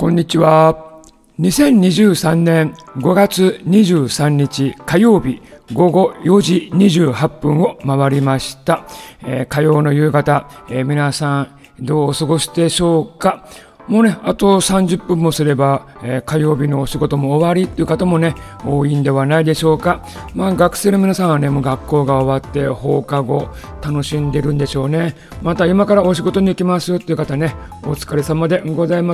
こんにちは。2023年5月23日火曜日午後4時28分を回りました。火曜の夕方、皆さんどうお過ごしでしょうか。もうね、あと30分もすれば、火曜日のお仕事も終わりっていう方もね、多いんではないでしょうか。学生の皆さんはね、もう学校が終わって放課後楽しんでるんでしょうね。また今からお仕事に行きますっていう方ね、お疲れ様でございます。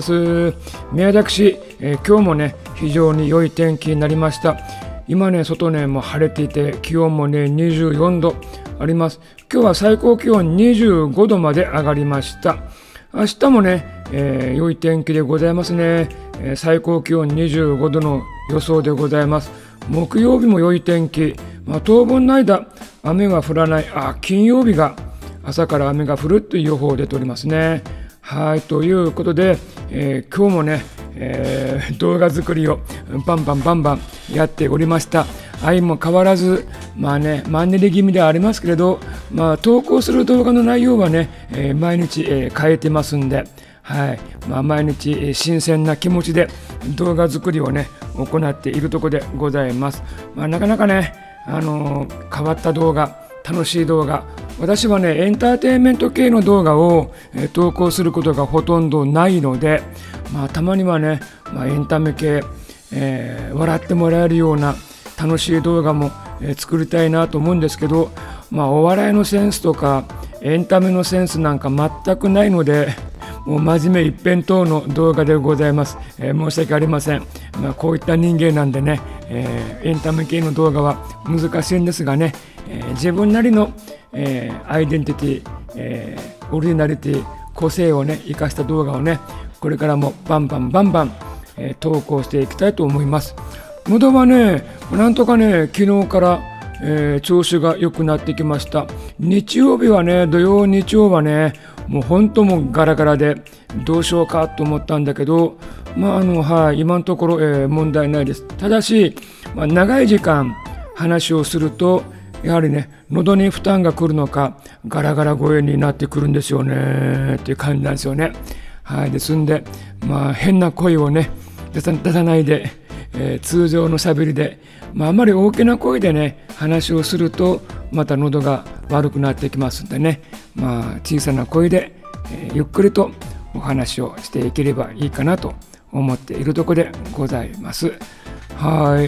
宮崎市、今日もね、非常に良い天気になりました。今ね、外ね、もう晴れていて、気温もね、24度あります。今日は最高気温25度まで上がりました。明日もね、良い天気でございますね。最高気温25度の予想でございます。木曜日も良い天気。当分の間、雨は降らない。金曜日が朝から雨が降るという予報出ておりますね。はい、ということで、今日もね、動画作りをバンバンやっておりました。相も変わらず、マンネリ気味ではありますけれど、投稿する動画の内容はね、毎日、変えてますんで、はい、毎日、新鮮な気持ちで動画作りをね、行っているところでございます。なかなかね、変わった動画、楽しい動画、私はね、エンターテインメント系の動画を、投稿することがほとんどないので、たまにはね、エンタメ系、笑ってもらえるような楽しい動画も、作りたいなと思うんですけど、お笑いのセンスとかエンタメのセンスなんか全くないので、もう真面目一辺倒の動画でございます。申し訳ありません。こういった人間なんでね、エンタメ系の動画は難しいんですがね、自分なりの、アイデンティティ、オリジナリティ、個性をね生かした動画をね、これからもバンバン、投稿していきたいと思います。喉はね、なんとかね、昨日から、調子が良くなってきました。日曜日はね、土曜日曜はね、もう本当もうガラガラでどうしようかと思ったんだけど、今のところ、問題ないです。ただし、長い時間話をするとやはりね、喉に負担がくるのかガラガラ声になってくるんですよねっていう感じなんですよね。はい、ですんで、変な声をね出さないで、通常のしゃべりで、あまり大きな声でね話をするとまた喉が悪くなってきますんでね、小さな声で、ゆっくりとお話をしていければいいかなと思っているところでございます。はい、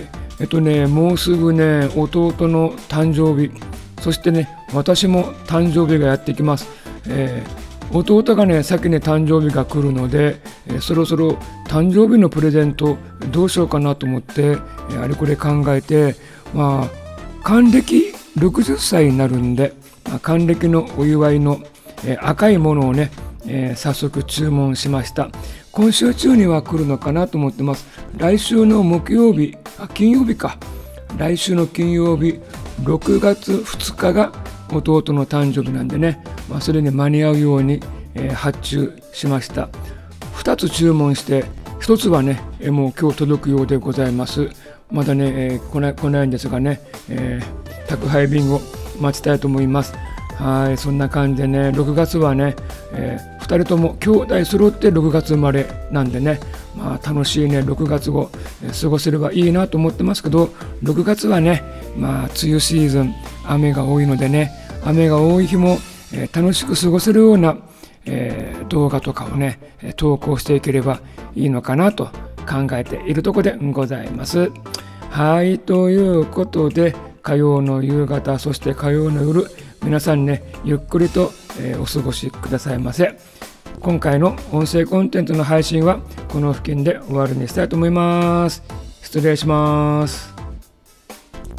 もうすぐね、弟の誕生日、そしてね、私も誕生日がやってきます。弟がね、先に誕生日が来るので、そろそろ誕生日のプレゼントどうしようかなと思って、あれこれ考えて、還暦60歳になるんで、還暦のお祝いの、赤いものをね、早速注文しました。今週中には来るのかなと思ってます。来週の金曜日か。来週の金曜日、6月2日が弟の誕生日なんでね、それに間に合うように、発注しました。2つ注文して、1つはね、もう今日届くようでございます。まだね、来ないんですがね、宅配便を待ちたいと思います。はい、そんな感じでね、6月はね、2人とも兄弟揃って6月生まれなんでね、楽しいね6月を過ごせればいいなと思ってますけど、6月はね、梅雨シーズン、雨が多いのでね、雨が多い日も、楽しく過ごせるような、動画とかをね投稿していければいいのかなと考えているところでございます。はい、ということで、火曜の夕方、そして火曜の夜、皆さんね、ゆっくりと、お過ごしくださいませ。今回の音声コンテンツの配信はこの付近で終わりにしたいと思います。失礼します。